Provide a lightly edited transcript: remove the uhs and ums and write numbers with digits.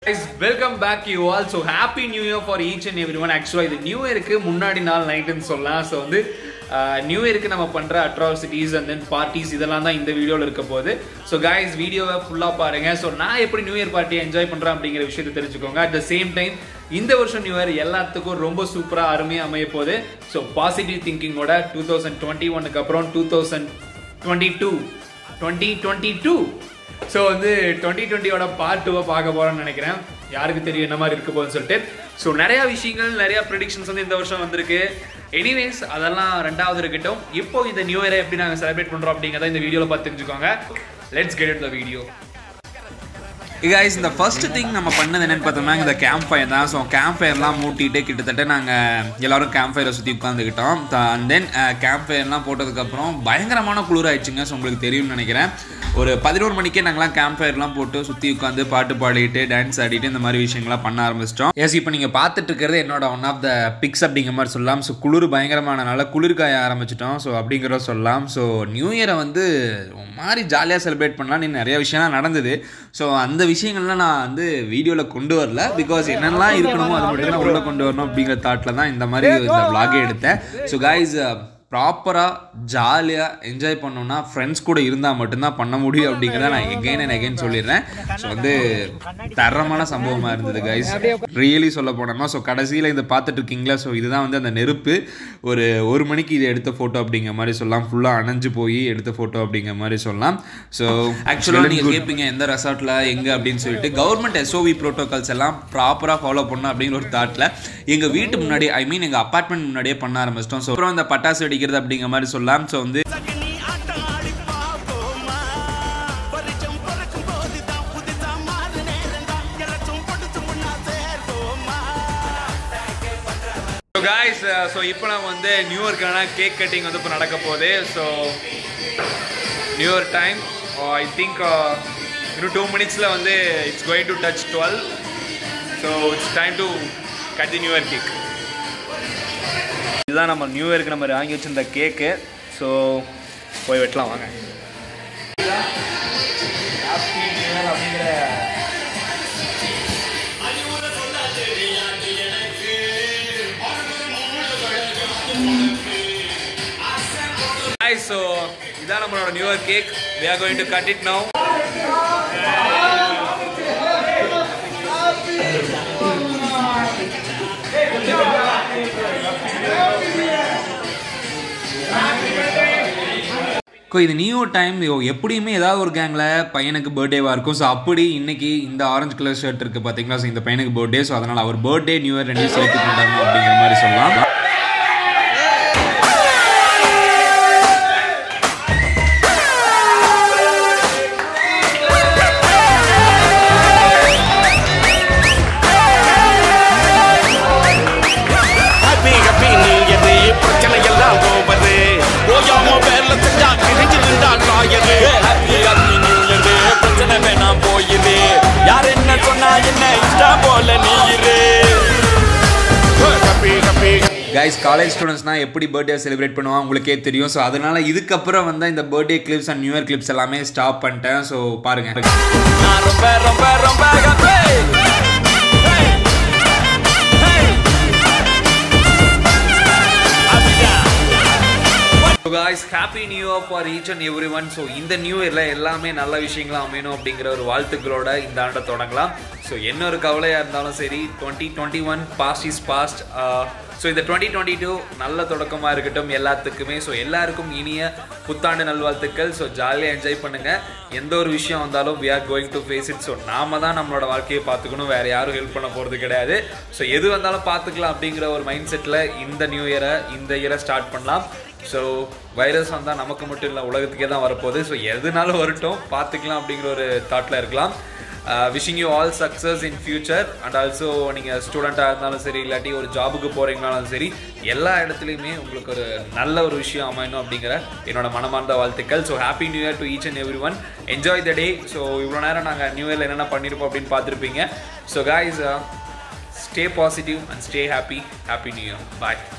Guys, welcome back you all. So happy new year for each and everyone. Actually இது new இயருக்கு முன்னாடி நாள் நைட்னு சொல்லலாம். ஸோ வந்து நியூ இயருக்கு நம்ம பண்ணுற அட்ராசிட்டிஸ் அண்ட் தென் பார்ட்டிஸ் இதெல்லாம் தான் இந்த வீடியோவில் இருக்க போகுது. ஸோ கைஸ் வீடியோவை ஃபுல்லாக பாருங்கள். ஸோ நான் எப்படி நியூ இயர் பார்ட்டியை என்ஜாய் பண்ணுறேன் அப்படிங்கிற விஷயத்தை தெரிஞ்சுக்கோங்க. அட் த சேம் டைம் இந்த வருஷம் நியூ இயர் எல்லாத்துக்கும் ரொம்ப சூப்பராக அருமையாக அமைய போகுது. ஸோ பாசிட்டிவ் திங்கிங்கோட 2021க்கு அப்புறம் 2022 ஸோ வந்து 2020யோட பார்ட் 2 பார்க்க போகிறோம்னு நினைக்கிறேன். யாருக்கு தெரியும் என்ன மாதிரி இருக்க போகுதுன்னு சொல்லிட்டு. ஸோ நிறையா விஷயங்கள் நிறையா ப்ரெடிக்ஷன்ஸ் வந்து இந்த வருஷம் வந்திருக்கு. எனிவேஸ் அதெல்லாம் ரெண்டாவது இருக்கட்டும். இப்போ இந்த நியூ இயரை எப்படி நாங்கள் செலிப்ரேட் பண்ணுறோம் அப்படிங்கிறத இந்த வீடியோவில் பார்த்து தெரிஞ்சுக்கோங்க. Let's get into the video. Guys இந்த ஃபர்ஸ்ட் திங் நம்ம பண்ணது என்னென்னு பார்த்தோம்னா இந்த கேம்ப் ஃபயர் தான். ஸோ கேம்ப் ஃபயர்லாம் மூட்டிட்டு கிட்டத்தட்ட நாங்கள் எல்லோரும் கேம்ப் ஃபயரை சுற்றி உட்காந்துக்கிட்டோம். அண்ட் தென் கேம்ப் ஃபயர்லாம் போட்டதுக்கப்புறம் பயங்கரமான குளிர் ஆயிடுச்சுங்க. ஸோ உங்களுக்கு தெரியும்னு நினைக்கிறேன். ஒரு 11 மணிக்கே நாங்களாம் கேம்ப் ஃபயர்லாம் போட்டு சுற்றி உட்காந்து பாட்டு பாடிட்டு டான்ஸ் ஆடிட்டு இந்த மாதிரி விஷயங்கள்லாம் பண்ண ஆரம்பிச்சிட்டோம். எஸ் இப்போ நீங்கள் பார்த்துட்டு இருக்கிறது என்னோட ஒன் ஆஃப் த பிக்ஸ் அப்படிங்கிற மாதிரி சொல்லலாம். ஸோ குளிர் பயங்கரமானனால குளிர்காய ஆரம்பிச்சிட்டோம். ஸோ அப்படிங்கிறத சொல்லலாம். ஸோ நியூ இயரை வந்து மாதிரி ஜாலியாக செலிப்ரேட் பண்ணலான்னு நிறைய விஷயம்லாம் நடந்தது. ஸோ அந்த விஷயங்கள்லாம் நான் வந்து வீடியோவில் கொண்டு வரல. பிகாஸ் என்னென்னலாம் இருக்கணுமோ அது மட்டும் நான் உள்ளே கொண்டு வரணும் அப்படிங்கிற தாட்டில் தான் இந்த மாதிரி இந்த விளாகே எடுத்தேன். ஸோ கைஸ் ப்ராப்பராக ஜாலியாக என்ஜாய் பண்ணோன்னா ஃப்ரெண்ட்ஸ் கூட இருந்தால் மட்டும்தான் பண்ண முடியும் அப்படிங்கிறத நான் எகைன் அண்ட் எகைன் சொல்லிடுறேன். ஸோ வந்து தரமான சம்பவமாக இருந்தது கைஸ், ரியலி சொல்ல போனோம்னா. ஸோ கடைசியில் இதை பார்த்துட்டு இருக்கீங்களா, ஸோ இதுதான் வந்து அந்த நெருப்பு. ஒரு மணிக்கு இதை எடுத்த ஃபோட்டோ அப்படிங்கிற மாதிரி சொல்லலாம். ஃபுல்லாக அணைஞ்சு போய் எடுத்த ஃபோட்டோ அப்படிங்கிற மாதிரி சொல்லலாம். ஸோ ஆக்சுவலாக நீங்கள் கேட்பீங்க எந்த ரெசார்ட்டில் எங்கே அப்படின்னு சொல்லிட்டு. கவர்மெண்ட் SOV ப்ரோட்டோகால்ஸ் எல்லாம் ப்ராப்பராக ஃபாலோ பண்ணணும் அப்படிங்கிற ஒரு தாட்டில் எங்கள் வீட்டு முன்னாடி எங்கள் அப்பார்ட்மெண்ட் முன்னாடியே பண்ண ஆரம்பிச்சிட்டோம். ஸோ அப்புறம் இந்த பட்டாசு வெடிக்கிறது அப்படிங்கிற மாதிரி சொல்லலாம். ஸோ வந்து guys, so இப்போ நம்ம வந்து நியூ இயர்க்கான கேக் கட்டிங் வந்து இப்போ நடக்க போகுது. So new year time I think இன்னும் 2 மினிட்ஸில் வந்து it's going to touch 12. So it's time to cut the new year cake. இதுதான் நம்ம நியூ இயருக்கு நம்ம வாங்கி வச்சிருந்த கேக்கு. ஸோ போய் வெட்டலாம் வாங்க. ஹாப்பி நியூ இயர் அப்படிங்கிற ஸோ இதான் நம்மளோட new year cake. we are going to cut it now. இது நியூ டைம் எப்படியுமே ஏதாவது ஒரு கேங்கில் பையனுக்கு பர்த்டேவாக இருக்கும். ஸோ அப்படி இன்னைக்கு இந்த ஆரஞ்சு கலர் ஷர்ட் இருக்குது பார்த்தீங்களா. ஸோ இந்த பையனுக்கு பர்த்டே. ஸோ அதனால் அவர் பர்த்டே நியூ இயர் ரெண்டையும் சேர்த்து கொண்டாடணும் அப்படிங்கிற மாதிரி சொல்லலாம். கைஸ் காலேஜ் ஸ்டூடெண்ட்ஸ்னால் எப்படி பர்த்டே செலிப்ரேட் பண்ணுவாங்க உங்களுக்கே தெரியும். ஸோ அதனால் இதுக்கப்புறம் வந்து இந்த birthday clips and new year clips எல்லாமே ஸ்டாப் பண்ணிட்டேன். ஸோ பாருங்கள். So guys, happy new year for each and everyone. So இந்த நியூ இயர்ல எல்லாமே நல்ல விஷயங்களா அமையணும் அப்படிங்கிற ஒரு வாழ்த்துக்களோட இந்த ஆண்டை தொடங்கலாம். ஸோ என்ன ஒரு கவலையாக இருந்தாலும் சரி, 2021 பாஸ்ட் இஸ் பாஸ்ட். ஸோ இந்த 2022 நல்ல தொடக்கமாக இருக்கட்டும் எல்லாத்துக்குமே. ஸோ எல்லாருக்கும் இனிய புத்தாண்டு நல்வாழ்த்துக்கள். ஸோ ஜாலியாக என்ஜாய் பண்ணுங்கள். எந்த ஒரு விஷயம் வந்தாலும் we are going to face it. So நாம தான் நம்மளோட வாழ்க்கையை பார்த்துக்கணும், வேறு யாரும் ஹெல்ப் பண்ண போகிறது கிடையாது. ஸோ எது வந்தாலும் பார்த்துக்கலாம் அப்படிங்கிற ஒரு மைண்ட் செட்டில் இந்த நியூ இயரை ஸ்டார்ட் பண்ணலாம். ஸோ வைரஸ் வந்தால் நமக்கு மட்டும் இல்லை உலகத்துக்கே தான் வரப்போகுது. ஸோ எதுனாலும் வரட்டும் பார்த்துக்கலாம் அப்படிங்கிற ஒரு தாட்டில் இருக்கலாம். Wishing you all success in future. And also நீங்கள் ஸ்டூடெண்ட்டாக இருந்தாலும் சரி, இல்லாட்டி ஒரு ஜாபுக்கு போகிறீங்கனாலும் சரி, எல்லா இடத்துலையுமே உங்களுக்கு ஒரு நல்ல ஒரு விஷயம் அமையணும் அப்படிங்கிற என்னோட மனமார்ந்த வாழ்த்துக்கள். So happy new year to each and every one. Enjoy the day. So இவ்வளோ நேரம் நாங்கள் நியூ இயரில் என்னென்ன பண்ணியிருப்போம் அப்படின்னு பார்த்துருப்பீங்க. So guys, stay positive and stay happy. Happy New Year. Bye.